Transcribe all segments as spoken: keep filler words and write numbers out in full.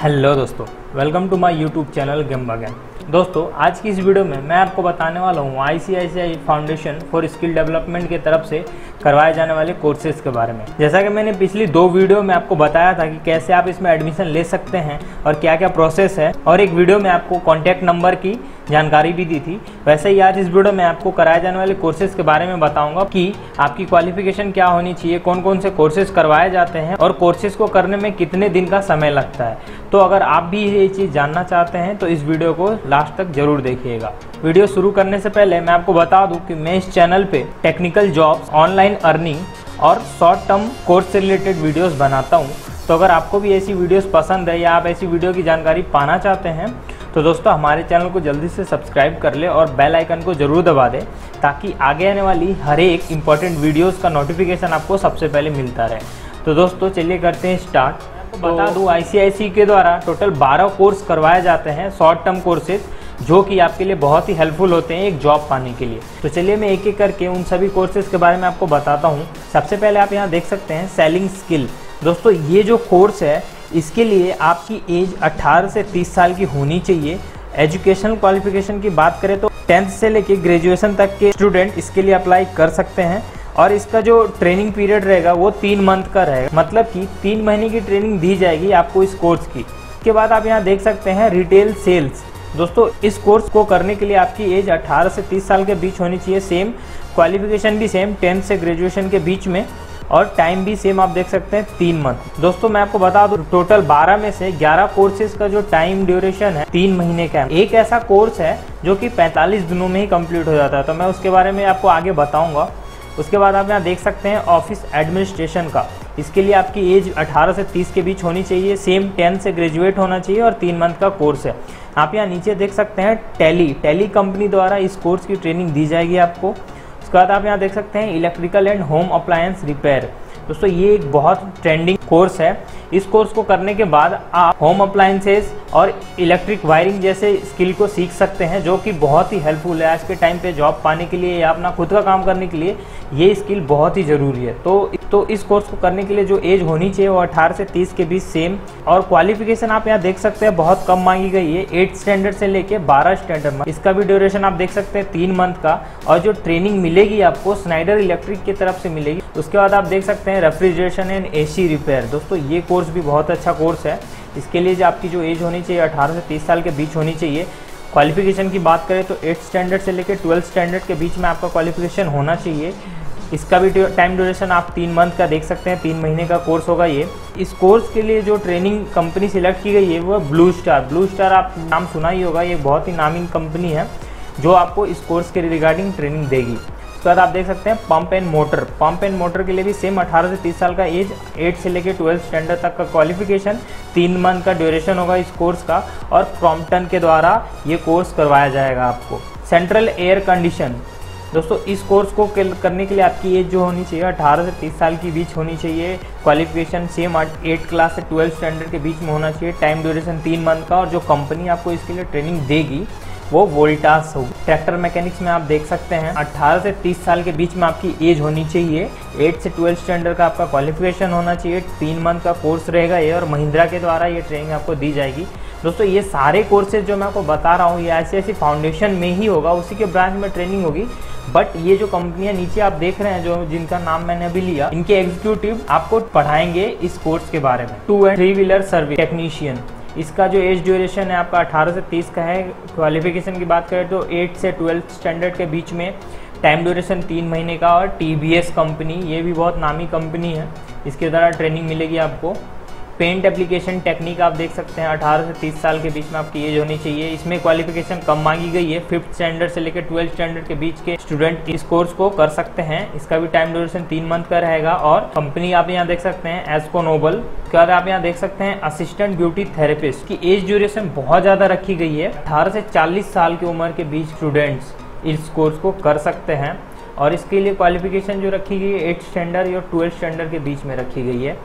Hello दोस्तों, welcome to my YouTube channel game बागन। दोस्तों, आज की इस वीडियो में मैं आपको बताने वाला हूँ I C I C I foundation for skill development की तरफ से करवाए जाने वाले कोर्सेज के बारे में। जैसा कि मैंने पिछली दो वीडियो में आपको बताया था कि कैसे आप इसमें एडमिशन ले सकते हैं और क्या क्या प्रोसेस है, और एक वीडियो में आपको कॉन्टैक्ट नंबर की जानकारी भी दी थी। वैसे ही आज इस वीडियो में आपको कराए जाने वाले कोर्सेज के बारे में बताऊंगा कि आपकी क्वालिफिकेशन क्या होनी चाहिए, कौन कौन से कोर्सेज करवाए जाते हैं और कोर्सेज को करने में कितने दिन का समय लगता है। तो अगर आप भी ये चीज़ जानना चाहते हैं तो इस वीडियो को लास्ट तक जरूर देखिएगा। वीडियो शुरू करने से पहले मैं आपको बता दूं कि मैं इस चैनल पे टेक्निकल जॉब्स, ऑनलाइन अर्निंग और शॉर्ट टर्म कोर्स से रिलेटेड वीडियोस बनाता हूं। तो अगर आपको भी ऐसी वीडियोस पसंद है या आप ऐसी वीडियो की जानकारी पाना चाहते हैं तो दोस्तों हमारे चैनल को जल्दी से सब्सक्राइब कर ले और बेल आइकन को जरूर दबा दें, ताकि आगे आने वाली हर एक इम्पॉर्टेंट वीडियोस का नोटिफिकेशन आपको सबसे पहले मिलता रहे। तो दोस्तों चलिए करते हैं स्टार्ट। तो बता दूं, आई सी आई सी आई के द्वारा टोटल बारह कोर्स करवाए जाते हैं, शॉर्ट टर्म कोर्सेज, जो कि आपके लिए बहुत ही हेल्पफुल होते हैं एक जॉब पाने के लिए। तो चलिए मैं एक एक करके उन सभी कोर्सेज के बारे में आपको बताता हूँ। सबसे पहले आप यहाँ देख सकते हैं सेलिंग स्किल। दोस्तों ये जो कोर्स है इसके लिए आपकी एज अठारह से तीस साल की होनी चाहिए। एजुकेशनल क्वालिफिकेशन की बात करें तो टेंथ से लेकर ग्रेजुएशन तक के स्टूडेंट इसके लिए अप्लाई कर सकते हैं, और इसका जो ट्रेनिंग पीरियड रहेगा वो तीन मंथ का रहेगा, मतलब कि तीन महीने की ट्रेनिंग दी जाएगी आपको इस कोर्स की। इसके बाद आप यहाँ देख सकते हैं रिटेल सेल्स। दोस्तों इस कोर्स को करने के लिए आपकी एज अठारह से तीस साल के बीच होनी चाहिए। सेम क्वालिफिकेशन भी सेम टेंथ से ग्रेजुएशन के बीच में, और टाइम भी सेम आप देख सकते हैं तीन मंथ। दोस्तों मैं आपको बता दूं, टोटल बारह में से ग्यारह कोर्सेज का जो टाइम ड्यूरेशन है तीन महीने का है। एक ऐसा कोर्स है जो कि पैंतालीस दिनों में ही कंप्लीट हो जाता है, तो मैं उसके बारे में आपको आगे बताऊंगा। उसके बाद आप यहाँ देख सकते हैं ऑफिस एडमिनिस्ट्रेशन का। इसके लिए आपकी एज अठारह से तीस के बीच होनी चाहिए, सेम टेंथ से ग्रेजुएट होना चाहिए, और तीन मंथ का कोर्स है। आप यहाँ नीचे देख सकते हैं टैली टैली कंपनी द्वारा इस कोर्स की ट्रेनिंग दी जाएगी आपको। उसके बाद आप यहाँ देख सकते हैं electrical and home appliance repair. दोस्तों ये एक बहुत ट्रेंडिंग कोर्स है। इस कोर्स को करने के बाद आप होम अप्लायंसेस और इलेक्ट्रिक वायरिंग जैसे स्किल को सीख सकते हैं, जो कि बहुत ही हेल्पफुल है आज के टाइम पे जॉब पाने के लिए या अपना खुद का काम करने के लिए। ये स्किल बहुत ही ज़रूरी है। तो तो इस कोर्स को करने के लिए जो एज होनी चाहिए वो अठारह से तीस के बीच सेम, और क्वालिफिकेशन आप यहाँ देख सकते हैं बहुत कम मांगी गई है, एट स्टैंडर्ड से लेके बारह स्टैंडर्ड। इसका भी ड्यूरेशन आप देख सकते हैं तीन मंथ का, और जो ट्रेनिंग मिलेगी आपको स्नाइडर इलेक्ट्रिक की तरफ से मिलेगी। उसके बाद आप देख सकते हैं refrigeration and A C repair. दोस्तों ये कोर्स भी बहुत अच्छा कोर्स है। इसके लिए जो आपकी जो एज होनी चाहिए अठारह से तीस साल के बीच होनी चाहिए। क्वालिफिकेशन की बात करें तो एट स्टैंडर्ड से लेकर ट्वेल्थ स्टैंडर्ड के बीच में आपका क्वालिफिकेशन होना चाहिए। इसका भी टाइम ड्यूरेशन आप तीन मंथ का देख सकते हैं, तीन महीने का कोर्स होगा ये। इस कोर्स के लिए जो ट्रेनिंग कंपनी सिलेक्ट की गई है वो ब्लू स्टार। ब्लू स्टार आप नाम सुना ही होगा, ये बहुत ही नामी कंपनी है जो आपको इस कोर्स के रिगार्डिंग ट्रेनिंग देगी। उसके बाद आप देख सकते हैं pump and motor. Pump and motor के लिए भी सेम अठारह से तीस साल का एज, एट से लेकर ट्वेल्थ स्टैंडर्ड तक का क्वालिफिकेशन, तीन मंथ का ड्यूरेशन होगा इस कोर्स का, और क्रॉम्पटन के द्वारा ये कोर्स करवाया जाएगा आपको। Central air condition. दोस्तों इस कोर्स को करने के लिए आपकी एज जो होनी चाहिए अठारह से तीस साल के बीच होनी चाहिए। क्वालिफिकेशन सेम एट क्लास से ट्वेल्थ स्टैंडर्ड के बीच में होना चाहिए। टाइम ड्यूरेशन तीन मंथ का, और जो कंपनी आपको इसके लिए ट्रेनिंग देगी वो वोल्टास होगी। ट्रैक्टर मैकेनिक्स में आप देख सकते हैं अठारह से तीस साल के बीच में आपकी एज होनी चाहिए, एट से ट्वेल्थ स्टैंडर्ड का आपका क्वालिफिकेशन होना चाहिए, तीन मंथ का कोर्स रहेगा ये, और महिंद्रा के द्वारा ये ट्रेनिंग आपको दी जाएगी। दोस्तों ये सारे कोर्सेज जो मैं आपको बता रहा हूँ ये ऐसी ऐसी फाउंडेशन में ही होगा, उसी के ब्रांच में ट्रेनिंग होगी। बट ये जो कंपनियां नीचे आप देख रहे हैं, जो जिनका नाम मैंने अभी लिया, इनके एग्जीक्यूटिव आपको पढ़ाएंगे इस कोर्स के बारे में। Two and three wheeler service technician, इसका जो एज ड्यूरेशन है आपका अठारह से तीस का है। क्वालिफिकेशन की बात करें तो एट से ट्वेल्थ स्टैंडर्ड के बीच में, टाइम ड्यूरेशन तीन महीने का, और टी वी एस कंपनी, ये भी बहुत नामी कंपनी है, इसके द्वारा ट्रेनिंग मिलेगी आपको। पेंट एप्लीकेशन टेक्निक आप देख सकते हैं अठारह से तीस साल के बीच में आपकी एज होनी चाहिए। इसमें क्वालिफिकेशन कम मांगी गई है, फिफ्थ स्टैंडर्ड से लेकर ट्वेल्थ स्टैंडर्ड के बीच के स्टूडेंट इस कोर्स को कर सकते हैं। इसका भी टाइम ड्यूरेशन तीन मंथ का रहेगा, और कंपनी आप यहाँ देख सकते हैं एस्को नोबल। उसके बाद आप यहाँ देख सकते हैं असिस्टेंट ब्यूटी थेरेपिस्ट की एज ड्यूरेशन बहुत ज़्यादा रखी गई है। अठारह से चालीस साल की उम्र के बीच स्टूडेंट्स इस कोर्स को कर सकते हैं, और इसके लिए क्वालिफिकेशन जो रखी गई है एट स्टैंडर्ड या ट्वेल्थ स्टैंडर्ड के बीच में रखी गई है।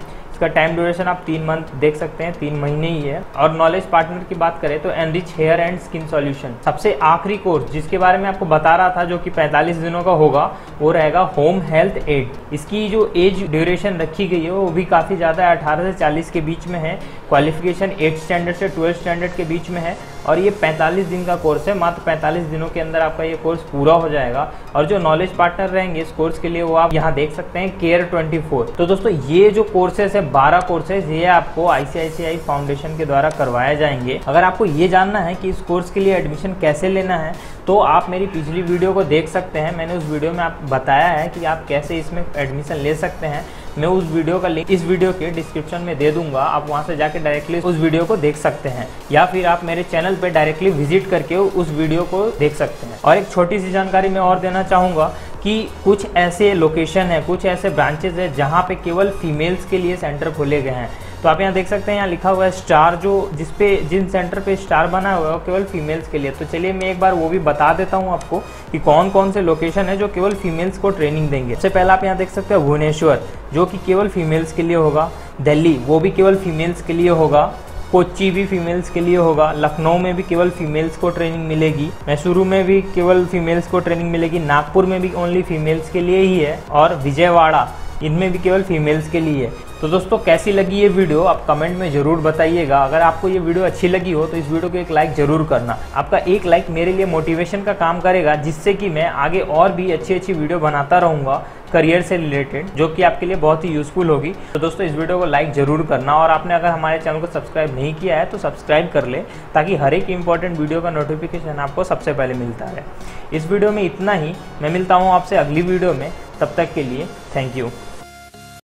इसका टाइम ड्यूरेशन आप तीन मंथ देख सकते हैं, तीन महीने ही है। और नॉलेज पार्टनर की बात करें तो enrich hair and skin solution. सबसे आखिरी कोर्स जिसके बारे में आपको बता रहा था जो कि पैंतालीस दिनों का होगा वो रहेगा होम हेल्थ एड। इसकी जो एज ड्यूरेशन रखी गई है वो भी काफ़ी ज़्यादा है, अठारह से चालीस के बीच में है। क्वालिफिकेशन एट स्टैंडर्ड से ट्वेल्थ स्टैंडर्ड के बीच में है और ये पैंतालीस दिन का कोर्स है। मात्र पैंतालीस दिनों के अंदर आपका ये कोर्स पूरा हो जाएगा। और जो नॉलेज पार्टनर रहेंगे इस कोर्स के लिए वो आप यहाँ देख सकते हैं केयर ट्वेंटी फोर। तो दोस्तों ये जो कोर्सेज है बारह कोर्सेज ये आपको आईसीआईसीआई फाउंडेशन के द्वारा करवाए जाएंगे। अगर आपको ये जानना है कि इस कोर्स के लिए एडमिशन कैसे लेना है तो आप मेरी पिछली वीडियो को देख सकते हैं। मैंने उस वीडियो में आपको बताया है कि आप कैसे इसमें एडमिशन ले सकते हैं। मैं उस वीडियो का लिंक इस वीडियो के डिस्क्रिप्शन में दे दूंगा, आप वहां से जाके डायरेक्टली उस वीडियो को देख सकते हैं या फिर आप मेरे चैनल पे डायरेक्टली विजिट करके उस वीडियो को देख सकते हैं। और एक छोटी सी जानकारी मैं और देना चाहूँगा कि कुछ ऐसे लोकेशन है, कुछ ऐसे ब्रांचेज है जहाँ पे केवल फीमेल्स के लिए सेंटर खोले गए हैं। तो आप यहाँ देख सकते हैं, यहाँ लिखा हुआ है स्टार, जो जिसपे जिन सेंटर पे स्टार बना हुआ है वो केवल फीमेल्स के लिए। तो चलिए मैं एक बार वो भी बता देता हूँ आपको कि कौन कौन से लोकेशन है जो केवल फीमेल्स को ट्रेनिंग देंगे। सबसे पहले आप यहाँ देख सकते हैं भुवनेश्वर जो कि केवल फीमेल्स के लिए होगा, दिल्ली वो भी केवल फीमेल्स के लिए होगा, कोच्चि भी फीमेल्स के लिए होगा, लखनऊ में भी केवल फीमेल्स को ट्रेनिंग मिलेगी, मैसूरू में भी केवल फीमेल्स को ट्रेनिंग मिलेगी, नागपुर में भी ओनली फीमेल्स के लिए ही है और विजयवाड़ा इनमें भी केवल फीमेल्स के लिए है। तो दोस्तों कैसी लगी ये वीडियो आप कमेंट में ज़रूर बताइएगा। अगर आपको ये वीडियो अच्छी लगी हो तो इस वीडियो को एक लाइक ज़रूर करना। आपका एक लाइक मेरे लिए मोटिवेशन का काम करेगा जिससे कि मैं आगे और भी अच्छी अच्छी वीडियो बनाता रहूँगा करियर से रिलेटेड, जो कि आपके लिए बहुत ही यूज़फुल होगी। तो दोस्तों इस वीडियो को लाइक ज़रूर करना और आपने अगर हमारे चैनल को सब्सक्राइब नहीं किया है तो सब्सक्राइब कर ले ताकि हर एक इंपॉर्टेंट वीडियो का नोटिफिकेशन आपको सबसे पहले मिलता है। इस वीडियो में इतना ही, मैं मिलता हूँ आपसे अगली वीडियो में, तब तक के लिए थैंक यू।